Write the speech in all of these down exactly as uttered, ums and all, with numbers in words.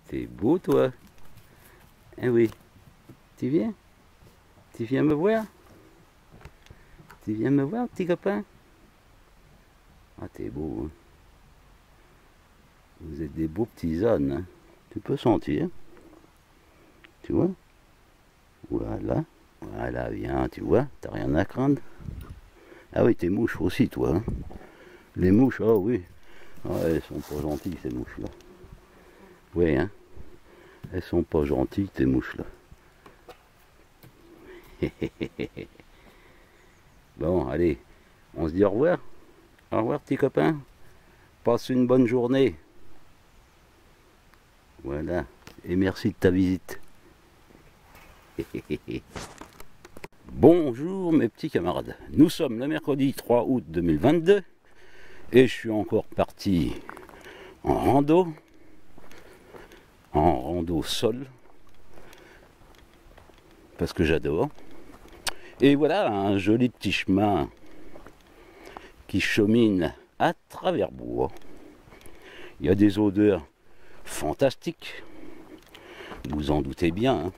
T'es beau, toi. Eh oui. Tu viens? Tu viens me voir? Tu viens me voir, petit copain? Ah, t'es beau. Hein. Vous êtes des beaux petits ânes. Hein. Tu peux sentir. Tu vois? Voilà. Voilà, viens, tu vois? T'as rien à craindre. Ah oui, tes mouches aussi, toi. Hein. Les mouches, oh oui. Ah, elles sont pas gentilles, ces mouches-là. Oui, hein? Elles sont pas gentilles, tes mouches-là. Bon, allez, on se dit au revoir. Au revoir, petit copain. Passe une bonne journée. Voilà. Et merci de ta visite. Bonjour mes petits camarades. Nous sommes le mercredi trois août deux mille vingt-deux et je suis encore parti en rando. En rando sol. Parce que j'adore. Et voilà un joli petit chemin qui chemine à travers bois. Il y a des odeurs fantastiques. Vous en doutez bien. Hein.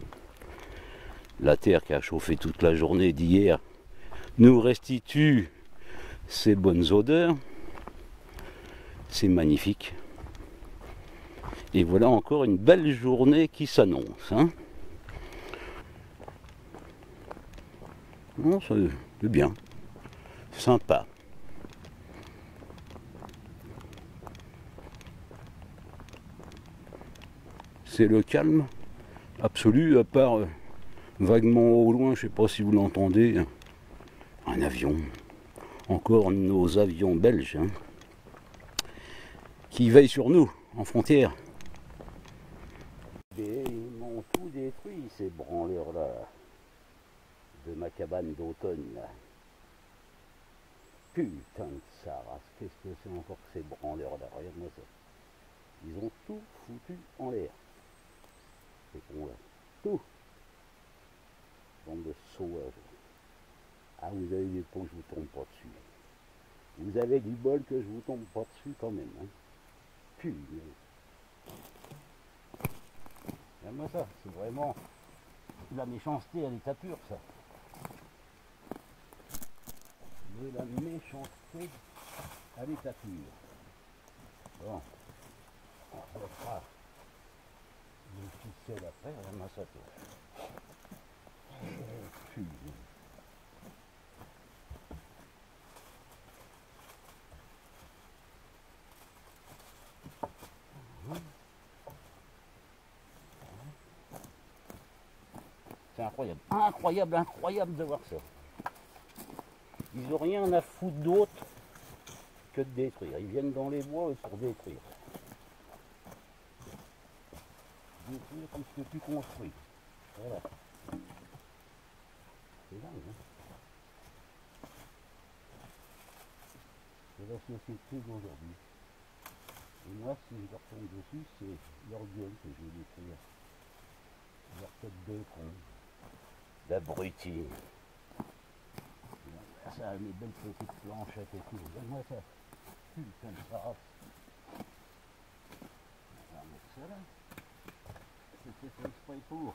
La terre qui a chauffé toute la journée d'hier nous restitue ces bonnes odeurs. C'est magnifique. Et voilà encore une belle journée qui s'annonce. Hein. Non, c'est bien. Sympa. C'est le calme absolu, à part euh, vaguement au loin, je ne sais pas si vous l'entendez, un avion. Encore nos avions belges hein, qui veillent sur nous en frontière. Et ils m'ont tout détruit ces branleurs là de ma cabane d'automne là. Putain de sa race, qu'est-ce que c'est encore que ces branleurs là, regarde-moi ça. Ils ont tout foutu en l'air. Ces cons là. Tout. Bande de sauvages. Ah, vous avez des pots que je vous tombe pas dessus. Vous avez du bol que je vous tombe pas dessus quand même. Hein. Putain. Regarde-moi ça, c'est vraiment la méchanceté à l'état pur ça. De la méchanceté à l'état pur. Bon, on refera le ficelle après, regarde-moi ça toi. Putain. C'est incroyable, incroyable, incroyable de voir ça. Ils n'ont rien à foutre d'autre que de détruire. Ils viennent dans les bois pour détruire. Détruire comme ce que tu construis. Voilà. C'est dingue, hein. C'est la société d'aujourd'hui. Et moi, si je leur tombe dessus, c'est leur gueule que je vais détruire. Leur tête de con. D'abrutis. Ça, mes belles petites planchettes et tout. Donne-moi ça. Putain de race. On va mettre ça là. C'était fait exprès pour.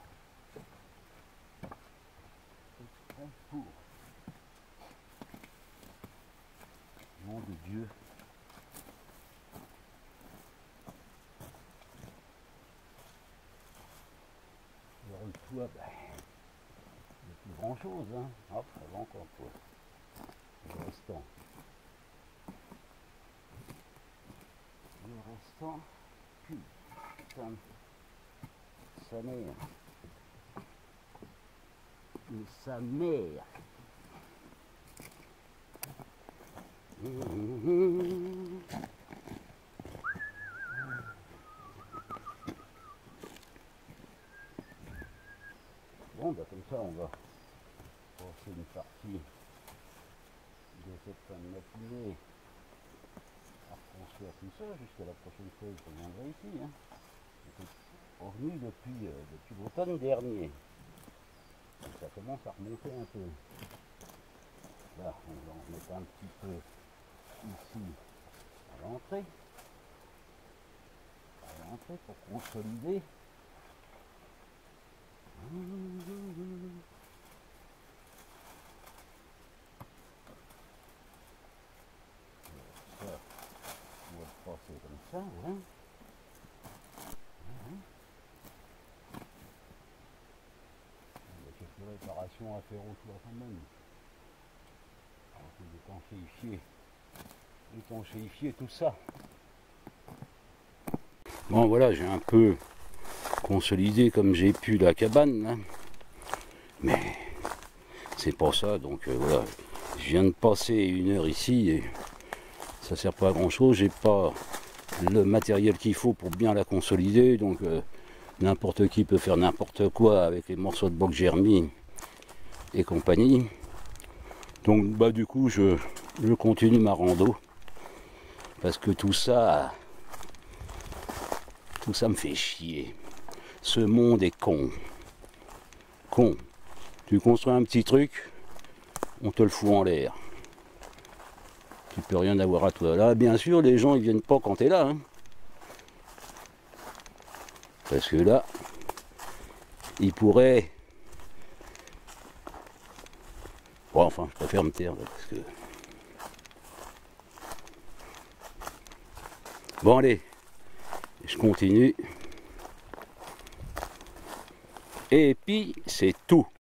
Exprès pour. Nom de Dieu. Alors le toit, ben, il n'y a plus grand chose, hein. Hop, ça va encore quoi. Le restant. Le restant, putain, sa mère. Mais sa mère. Bon, bah comme ça, on va passer une partie de cette fin de matinée à reconstruire tout ça jusqu'à la prochaine fois que je reviendrai ici. Hein. J'étais revenu depuis, euh, depuis l'automne dernier. Donc ça commence à remonter un peu. Là, on va en mettre un petit peu ici à l'entrée. À rentrer pour consolider. Ça, on va le passer comme ça, hein. Il y a quelques réparations à faire autour quand même. Alors, faut étanchéifier, étanchéifier tout ça. Bon voilà, j'ai un peu consolidé comme j'ai pu la cabane, là. Mais c'est pas ça, donc euh, voilà. Je viens de passer une heure ici et ça sert pas à grand chose. J'ai pas le matériel qu'il faut pour bien la consolider, donc euh, n'importe qui peut faire n'importe quoi avec les morceaux de bois que j'ai remis et compagnie. Donc bah du coup je, je continue ma rando parce que tout ça tout ça me fait chier. Ce monde est con. Con. Tu construis un petit truc, on te le fout en l'air. Tu peux rien avoir à toi. Là, bien sûr, les gens ils viennent pas quand t'es là. Hein. Parce que là, ils pourraient. Bon, enfin, je préfère me taire là, parce que. Bon, allez, je continue. Et puis, c'est tout.